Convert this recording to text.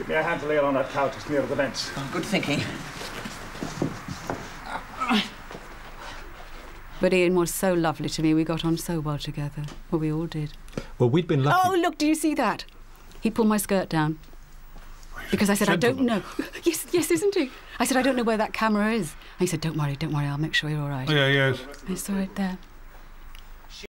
Give me a hand to lay it on that couch. It's near the vents. Oh, good thinking. But Ian was so lovely to me. We got on so well together. Well, we all did. Well, we'd been lucky. Oh, look, do you see that? He pulled my skirt down. Because I said, Gentleman. I don't know. Yes, isn't he? I said, I don't know where that camera is. And he said, don't worry, I'll make sure you're all right. Yeah, yes. I saw it there.